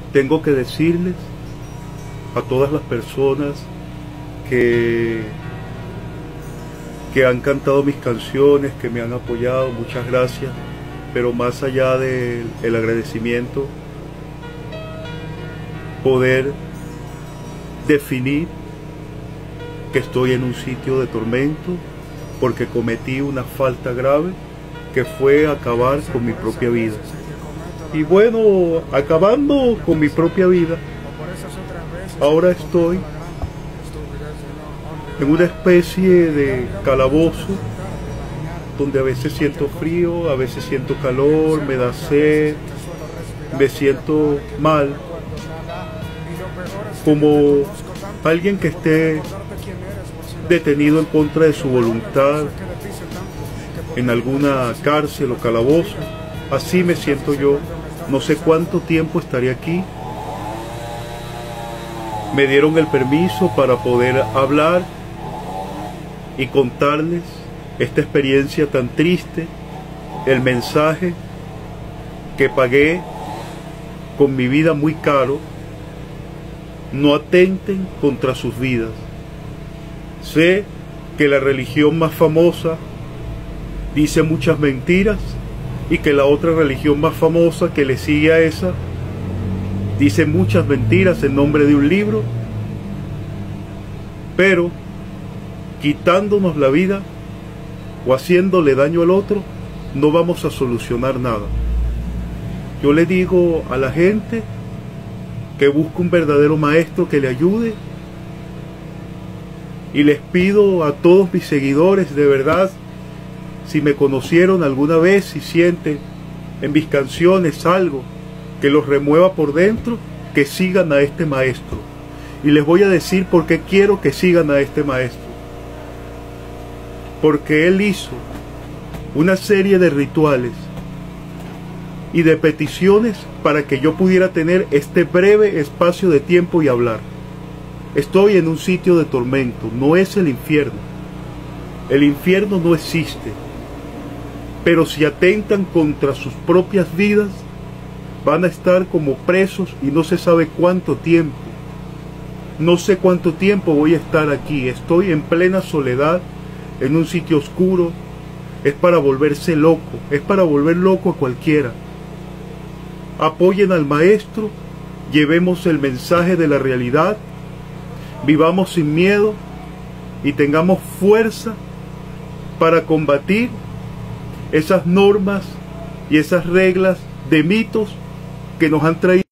tengo que decirles a todas las personas que han cantado mis canciones, que me han apoyado, muchas gracias, pero más allá del agradecimiento, poder definir que estoy en un sitio de tormento porque cometí una falta grave que fue acabar con mi propia vida. Y bueno, acabando con mi propia vida, ahora estoy en una especie de calabozo donde a veces siento frío, a veces siento calor, me da sed, me siento mal, como alguien que esté detenido en contra de su voluntad en alguna cárcel o calabozo. Así me siento yo. No sé cuánto tiempo estaré aquí. Me dieron el permiso para poder hablar y contarles esta experiencia tan triste, el mensaje que pagué con mi vida muy caro. No atenten contra sus vidas. Sé que la religión más famosa dice muchas mentiras y que la otra religión más famosa que le sigue a esa dice muchas mentiras en nombre de un libro, pero quitándonos la vida o haciéndole daño al otro no vamos a solucionar nada. Yo le digo a la gente que busque un verdadero maestro que le ayude, y les pido a todos mis seguidores, de verdad, si me conocieron alguna vez, si sienten en mis canciones algo que los remueva por dentro, que sigan a este maestro. Y les voy a decir por qué quiero que sigan a este maestro. Porque él hizo una serie de rituales y de peticiones para que yo pudiera tener este breve espacio de tiempo y hablar. Estoy en un sitio de tormento, no es el infierno. El infierno no existe. Pero si atentan contra sus propias vidas, van a estar como presos y no se sabe cuánto tiempo. No sé cuánto tiempo voy a estar aquí. Estoy en plena soledad, en un sitio oscuro. Es para volverse loco, es para volver loco a cualquiera. Apoyen al maestro, llevemos el mensaje de la realidad, vivamos sin miedo y tengamos fuerza para combatir esas normas y esas reglas de mitos que nos han traído